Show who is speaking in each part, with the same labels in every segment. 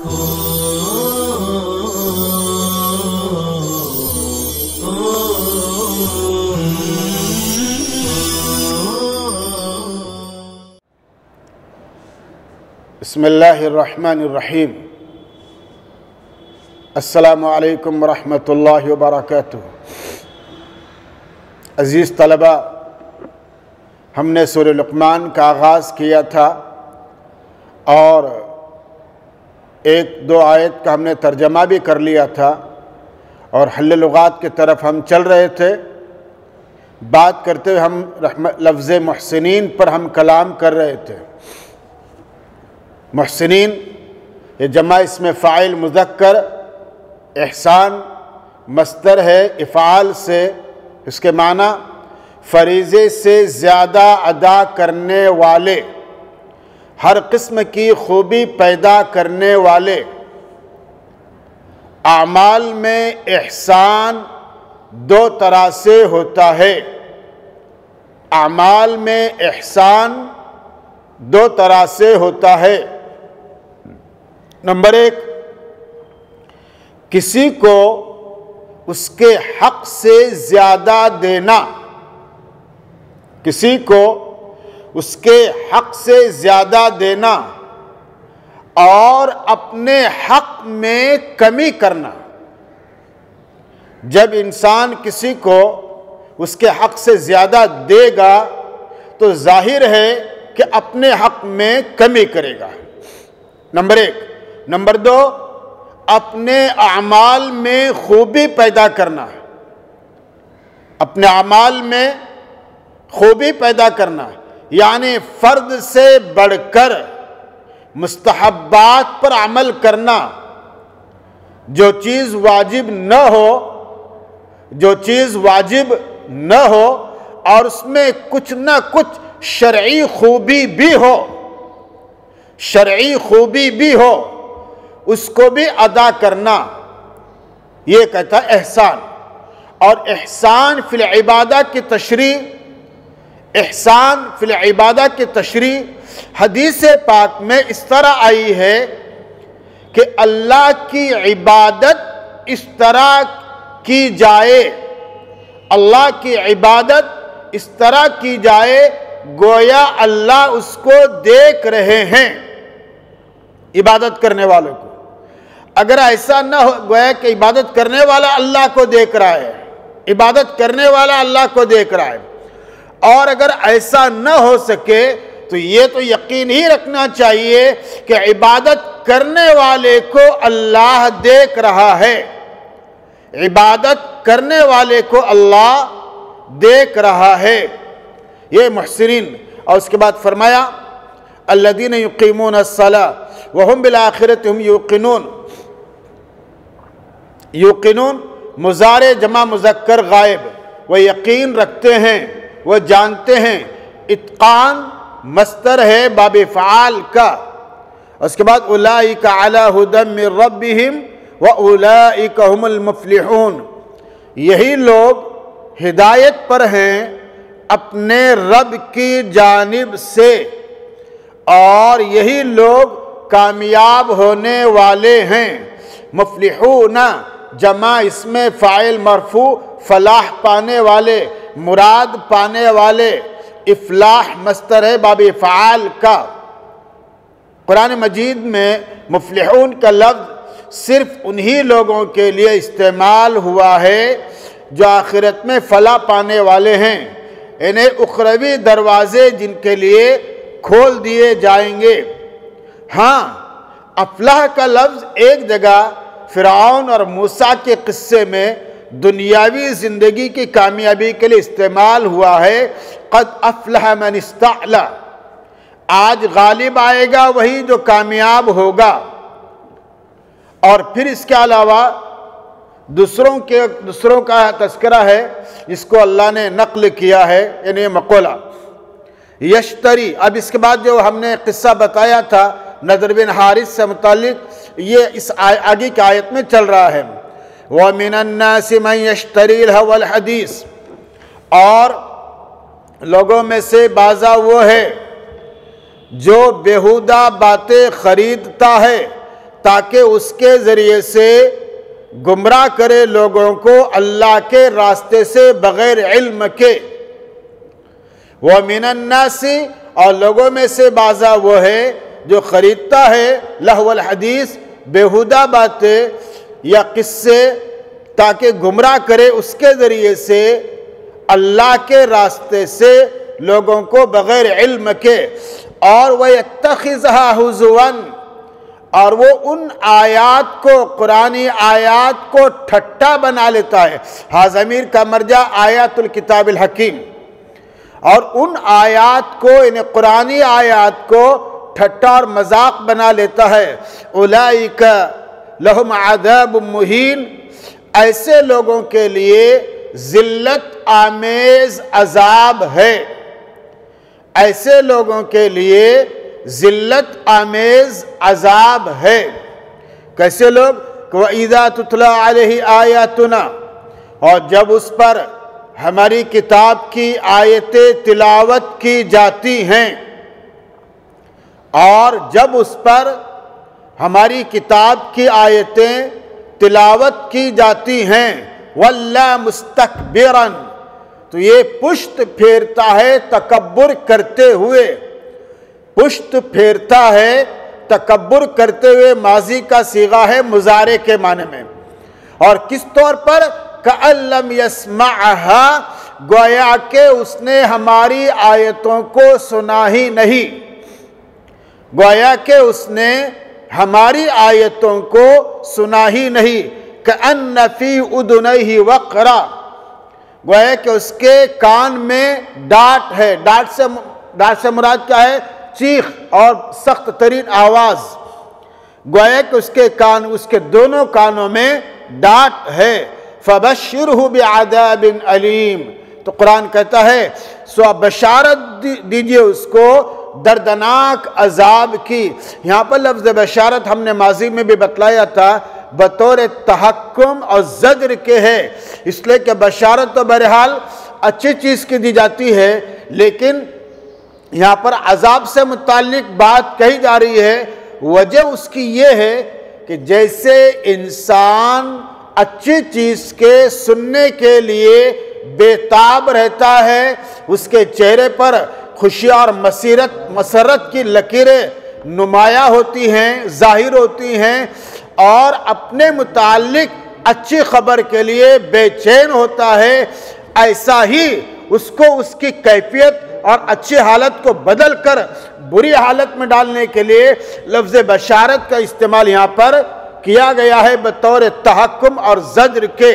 Speaker 1: بسم اللہ الرحمن الرحیم۔ السلام علیکم ورحمۃ اللہ وبرکاتہ۔ عزیز طلبہ، ہم نے سورہ لقمان کا آغاز کیا تھا اور ایک دو آیت کا ہم نے ترجمہ بھی کر لیا تھا اور حل لغات کی طرف ہم چل رہے تھے۔ بات کرتے ہوئے ہم لفظ محسنین پر ہم کلام کر رہے تھے۔ محسنین یہ جمع اسم فاعل مذکر، احسان مصدر ہے افعال سے، اس کے معنی فریضے سے زیادہ ادا کرنے والے، ہر قسم کی خوبی پیدا کرنے والے۔ اعمال میں احسان دو طرح سے ہوتا ہے۔ اعمال میں احسان دو طرح سے ہوتا ہے۔ نمبر ایک، کسی کو اس کے حق سے زیادہ دینا، کسی کو اس کے حق سے زیادہ دینا اور اپنے حق میں کمی کرنا۔ جب انسان کسی کو اس کے حق سے زیادہ دے گا تو ظاہر ہے کہ اپنے حق میں کمی کرے گا، نمبر ایک۔ نمبر دو، اپنے اعمال میں خوبی پیدا کرنا، اپنے اعمال میں خوبی پیدا کرنا، یعنی فرض سے بڑھ کر مستحبات پر عمل کرنا۔ جو چیز واجب نہ ہو، جو چیز واجب نہ ہو اور اس میں کچھ نہ کچھ شرعی خوبی بھی ہو، شرعی خوبی بھی ہو، اس کو بھی ادا کرنا، یہ کہتا ہے احسان۔ اور احسان فی العبادہ کی تشریح، احسان فی العبادہ کی تشریح حدیث پاک میں اس طرح آئی ہے کہ اللہ کی عبادت اس طرح کی جائے، اللہ کی عبادت اس طرح کی جائے گویا اللہ اس کو دیکھ رہے ہیں، عبادت کرنے والوں کو۔ اگر ایسا نہ ہو گویا کہ عبادت کرنے والا اللہ کو دیکھ رہا ہے، عبادت کرنے والا اللہ کو دیکھ رہا ہے، اور اگر ایسا نہ ہو سکے تو یہ تو یقین ہی رکھنا چاہیے کہ عبادت کرنے والے کو اللہ دیکھ رہا ہے، عبادت کرنے والے کو اللہ دیکھ رہا ہے۔ یہ محسنین۔ اور اس کے بعد فرمایا الذین یقیمون الصلاۃ وہم بالآخرۃ ہم یوقنون۔ یوقنون مضارع جمع مذکر غائب، وہ یقین رکھتے ہیں، وہ جانتے ہیں۔ اتقان مصدر ہے باب فعال کا۔ اس کے بعد اولئک علی ھدی من ربہم واولئک ھم المفلحون۔ یہی لوگ ہدایت پر ہیں اپنے رب کی جانب سے، اور یہی لوگ کامیاب ہونے والے ہیں۔ مفلحون جمع اسم فاعل مرفوع، فلاح پانے والے، مراد پانے والے۔ افلاح مصدر ہے باب فعال کا۔ قرآن مجید میں مفلحون کا لفظ صرف انہی لوگوں کے لیے استعمال ہوا ہے جو آخرت میں فلاح پانے والے ہیں، انہیں اخروی دروازے جن کے لیے کھول دیے جائیں گے۔ ہاں، افلاح کا لفظ ایک جگہ فرعون اور موسیٰ کے قصے میں دنیاوی زندگی کی کامیابی کے لیے استعمال ہوا ہے۔ قد افلح من استعلی، آج غالب آئے گا وہی جو کامیاب ہوگا۔ اور پھر اس کے علاوہ دوسروں کا تذکرہ ہے جس کو اللہ نے نقل کیا ہے، یعنی مقولہ یشتری۔ اب اس کے بعد جو ہم نے قصہ بتایا تھا نضر بن حارث سے متعلق، یہ اس آگے کی آیت میں چل رہا ہے۔ وَمِنَ النَّاسِ مَنْ يَشْتَرِي الْهَوَى الْحَدِيثِ، اور لوگوں میں سے بعضا وہ ہے جو بیہودہ باتیں خریدتا ہے تاکہ اس کے ذریعے سے گمراہ کرے لوگوں کو اللہ کے راستے سے بغیر علم کے۔ وَمِنَ النَّاسِ، اور لوگوں میں سے بعضا وہ ہے جو خریدتا ہے لہو الحدیث، بیہودہ باتیں یا قصے، تاکہ گمراہ کرے اس کے ذریعے سے اللہ کے راستے سے لوگوں کو بغیر علم کے۔ اور وَيَتَّخِذْهَا هُزُوًا، اور وہ ان آیات کو، قرآنی آیات کو ٹھٹا بنا لیتا ہے۔ ضمیر کا مرجع آیات الکتاب الحکیم، اور ان آیات کو، یعنی قرآنی آیات کو ٹھٹا اور مذاق بنا لیتا ہے۔ اولئک لہم عذاب مہین، ایسے لوگوں کے لیے ذلت آمیز عذاب ہے، ایسے لوگوں کے لیے ذلت آمیز عذاب ہے۔ کیسے لوگ؟ وَإِذَا تُتْلَى عَلَيْهِ آيَاتُنَا، اور جب اس پر ہماری کتاب کی آیتیں تلاوت کی جاتی ہیں، اور جب اس پر ہماری کتاب کی آیتیں تلاوت کی جاتی ہیں، وَلَّا مُسْتَكْبِرًا، تو یہ پشت پھیرتا ہے تکبر کرتے ہوئے، پشت پھیرتا ہے تکبر کرتے ہوئے، ماضی کا صیغہ ہے مضارع کے معنی میں۔ اور کس طور پر؟ کأن لم يسمعها، گویا کہ اس نے ہماری آیتوں کو سنا ہی نہیں، گویا کہ اس نے ہماری آیتوں کو سنا ہی نہیں۔ کأن فی اذنیہ وقرا، گویا کہ اس کے کان میں ڈانٹ ہے۔ ڈانٹ سے مراد کیا ہے؟ چیخ اور سخت ترین آواز، گویا کہ اس کے کان، اس کے دونوں کانوں میں ڈانٹ ہے۔ فَبَشِّرْهُ بِعَذَابٍ أَلِيمٍ، تو قرآن کہتا ہے سو آپ بشارت دیجئے اس کو دردناک عذاب کی۔ یہاں پر لفظ بشارت ہم نے ماضی میں بھی بتلایا تھا بطور تحکم اور زجر کے ہے، اس لیے کہ بشارت تو بہرحال اچھی چیز کی دی جاتی ہے، لیکن یہاں پر عذاب سے متعلق بات کہی جا رہی ہے۔ وجہ اس کی یہ ہے کہ جیسے انسان اچھی چیز کے سننے کے لیے بےتاب رہتا ہے، اس کے چہرے پر خوشی اور مسرت کی لکیریں نمایاں ہوتی ہیں، ظاہر ہوتی ہیں، اور اپنے متعلق اچھی خبر کے لیے بے چین ہوتا ہے، ایسا ہی اس کو اس کی کیفیت اور اچھی حالت کو بدل کر بری حالت میں ڈالنے کے لیے لفظ بشارت کا استعمال یہاں پر کیا گیا ہے بطور تحکم اور زجر کے۔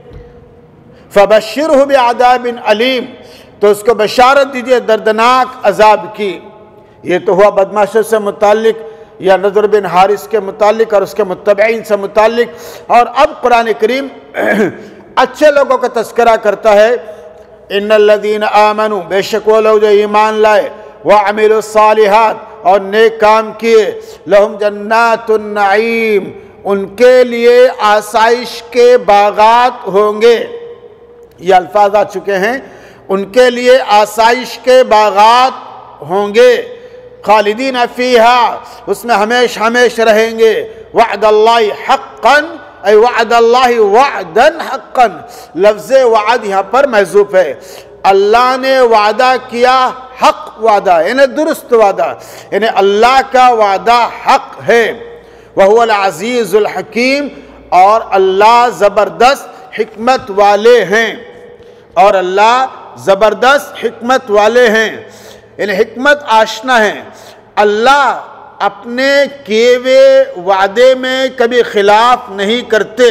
Speaker 1: فَبَشِّرْهُ بِعَذَابٍ أَلِيمٍ، تو اس کو بشارت دیجئے دردناک عذاب کی۔ یہ تو ہوا بدماشوں سے متعلق یا نضر بن حارث کے متعلق اور اس کے متبعین سے متعلق، اور اب قرآن کریم اچھے لوگوں کا تذکرہ کرتا ہے۔ ان الذین آمنوا، بے شک وہ لوگ جو ایمان لائے، وعملوا الصالحات، اور نیک کام کیے، لہم جنات النعیم، ان کے لیے آسائش کے باغات ہوں گے۔ یہ الفاظ آ چکے ہیں، ان کے لیے آسائش کے باغات ہوں گے، خالدین فیہا، اس میں ہمیشہ رہیں گے، وعد اللہ حقا، اے وعد اللہ وعدا حقا، لفظ وعد یہاں پر محذوف ہے۔ اللہ نے وعدہ کیا حق وعدہ، یعنی درست وعدہ، یعنی اللہ کا وعدہ حق ہے۔ وَهُوَ الْعَزِيزُ الْحَكِيمُ، اور اللہ زبردست حکمت والے ہیں، اور اللہ زبردست حکمت والے ہیں، یعنی حکمت آشنا ہیں۔ اللہ اپنے کیے ہوئے وعدے میں کبھی خلاف نہیں کرتے،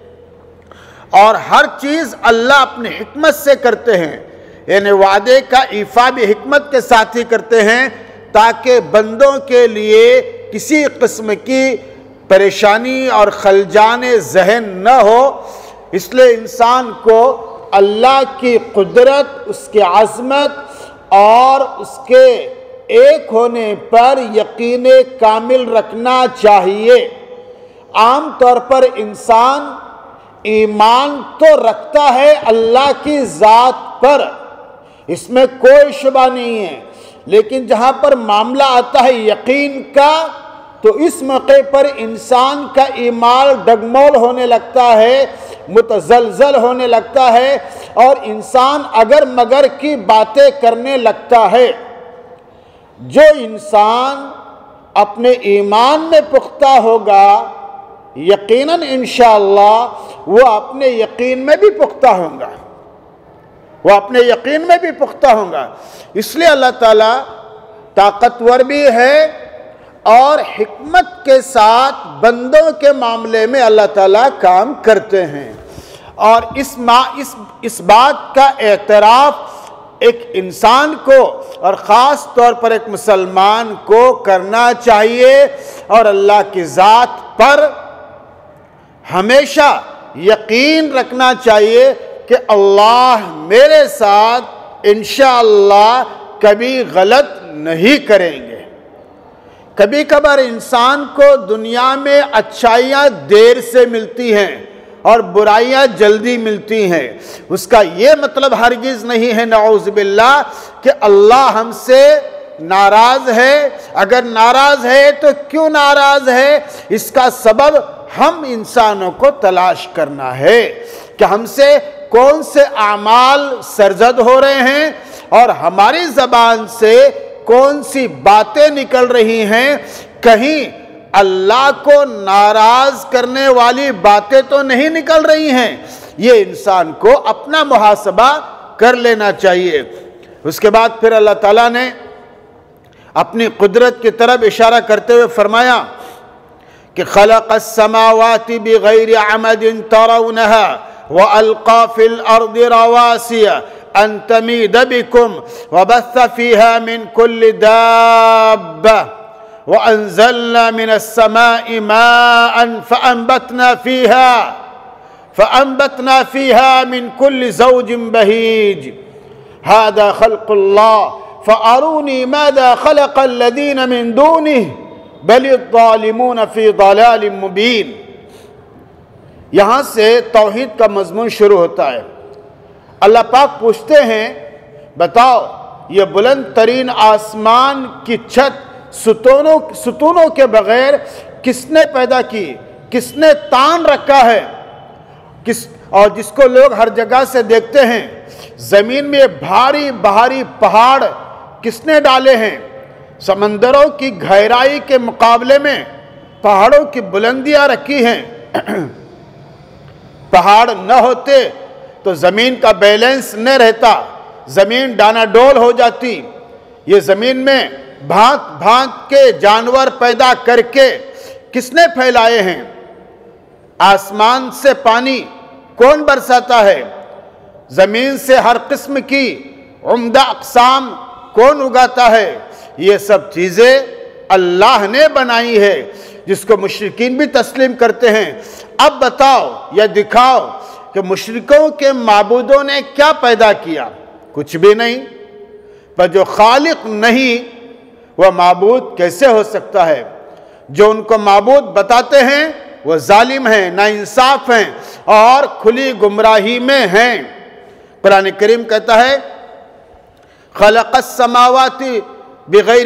Speaker 1: اور ہر چیز اللہ اپنی حکمت سے کرتے ہیں، یعنی وعدے کا ایفا بھی حکمت کے ساتھ ہی کرتے ہیں، تاکہ بندوں کے لیے کسی قسم کی پریشانی اور خلجان ذہن نہ ہو۔ اس لیے انسان کو اللہ کی قدرت، اس کی عظمت اور اس کے ایک ہونے پر یقین کامل رکھنا چاہیے۔ عام طور پر انسان ایمان تو رکھتا ہے اللہ کی ذات پر، اس میں کوئی شبہ نہیں ہے، لیکن جہاں پر معاملہ آتا ہے یقین کا، تو اس موقع پر انسان کا ایمان ڈگمول ہونے لگتا ہے، متزلزل ہونے لگتا ہے، اور انسان اگر مگر کی باتیں کرنے لگتا ہے۔ جو انسان اپنے ایمان میں پختہ ہوگا، یقیناً انشاءاللہ وہ اپنے یقین میں بھی پختہ ہوں گا، وہ اپنے یقین میں بھی پختہ ہوں گا۔ اس لیے اللہ تعالیٰ طاقتور بھی ہے اور حکمت کے ساتھ بندوں کے معاملے میں اللہ تعالیٰ کام کرتے ہیں، اور اس بات کا اعتراف ایک انسان کو اور خاص طور پر ایک مسلمان کو کرنا چاہیے، اور اللہ کی ذات پر ہمیشہ یقین رکھنا چاہیے کہ اللہ میرے ساتھ انشاءاللہ کبھی غلط نہیں کریں گے۔ کبھی کبھار انسان کو دنیا میں اچھائیاں دیر سے ملتی ہیں اور برائیاں جلدی ملتی ہیں، اس کا یہ مطلب ہرگز نہیں ہے نعوذ باللہ کہ اللہ ہم سے ناراض ہے۔ اگر ناراض ہے تو کیوں ناراض ہے؟ اس کا سبب ہم انسانوں کو تلاش کرنا ہے کہ ہم سے کون سے اعمال سرزد ہو رہے ہیں اور ہماری زبان سے کون سی باتیں نکل رہی ہیں۔ کہیں اللہ کو ناراض کرنے والی باتیں تو نہیں نکل رہی ہیں؟ یہ انسان کو اپنا محاسبہ کر لینا چاہیے۔ اس کے بعد پھر اللہ تعالیٰ نے اپنی قدرت کی طرف اشارہ کرتے ہوئے فرمایا کہ خلق السماوات بغیر عمد ترونها وألقى في الأرض رواسي أن تميد بكم وبث فيها من كل دابة وأنزلنا من السماء ماء فأنبتنا فيها من كل زوج بهيج هذا خلق الله فأروني ماذا خلق الذين من دونه بل الظالمون في ضلال مبين۔ یہاں سے توحید کا مضمون شروع ہوتا ہے۔ اللہ پاک پوچھتے ہیں بتاؤ یہ بلند ترین آسمان کی چھت ستونوں کے بغیر کس نے پیدا کی، کس نے تان رکھا ہے، اور جس کو لوگ ہر جگہ سے دیکھتے ہیں۔ زمین میں بھاری بھاری پہاڑ کس نے ڈالے ہیں؟ سمندروں کی گہرائی کے مقابلے میں پہاڑوں کی بلندیاں رکھی ہیں۔ پہاڑ نہ ہوتے تو زمین کا بیلنس نہ رہتا، زمین ڈانا ڈول ہو جاتی۔ یہ زمین میں بھانت بھانت کے جانور پیدا کر کے کس نے پھیلائے ہیں؟ آسمان سے پانی کون برساتا ہے؟ زمین سے ہر قسم کی عمدہ اقسام کون اگاتا ہے؟ یہ سب چیزیں اللہ نے بنائی ہے، جس کو مشرکین بھی تسلیم کرتے ہیں۔ اب بتاؤ یا دکھاؤ کہ مشرکوں کے معبودوں نے کیا پیدا کیا؟ کچھ بھی نہیں۔ پر جو خالق نہیں وہ معبود کیسے ہو سکتا ہے؟ جو ان کو معبود بتاتے ہیں وہ ظالم ہیں، ناانصاف ہیں اور کھلی گمراہی میں ہیں۔ قرآن کریم کہتا ہے خلق السماوات بغیر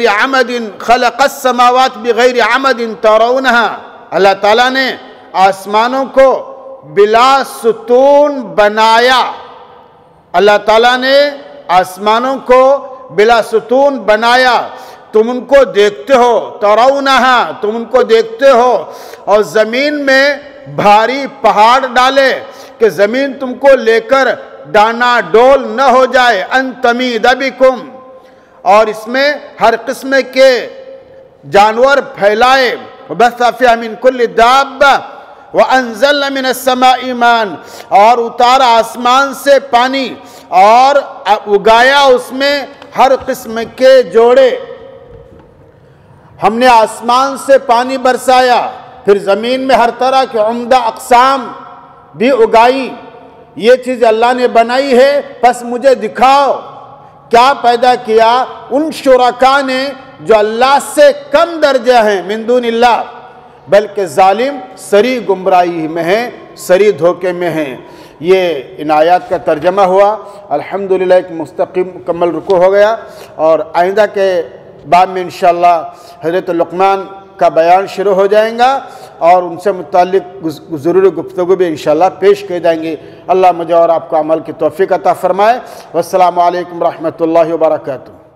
Speaker 1: عمد ترونها۔ اللہ تعالیٰ نے آسمانوں کو بلا ستون بنایا۔ اللہ تعالیٰ نے آسمانوں کو بلا ستون بنایا، تم ان کو دیکھتے ہو، ترونها، تم ان کو دیکھتے ہو، اور زمین میں بھاری پہاڑ ڈالے کہ زمین تم کو لے کر ڈانا ڈول نہ ہو جائے، ان تمید بکم، اور اس میں ہر قسم کے جانور پھیلائے، وبث فیہا من کل دابہ وانزلنا من السماء ماء، اور اتارا آسمان سے پانی اور اگایا اس میں ہر قسم کے جوڑے۔ ہم نے آسمان سے پانی برسایا، پھر زمین میں ہر طرح کے عمدہ اقسام بھی اگائی۔ یہ چیز اللہ نے بنائی ہے، پس مجھے دکھاؤ کیا پیدا کیا ان شرکاء نے جو اللہ سے کم درجہ ہیں من دون اللہ، بلکہ ظالم سری گمراہی میں ہیں، سری دھوکے میں ہیں۔ یہ ان آیات کا ترجمہ ہوا۔ الحمدللہ ایک مکمل رکوع ہو گیا، اور آئندہ کے باب میں انشاءاللہ حضرت لقمان کا بیان شروع ہو جائیں گا اور ان سے متعلق ضروری گفتگو بھی انشاءاللہ پیش کیے جائیں گے۔ اللہ مجھے اور آپ کو عمل کی توفیق عطا فرمائے۔ والسلام علیکم ورحمۃ اللہ وبرکاتہ۔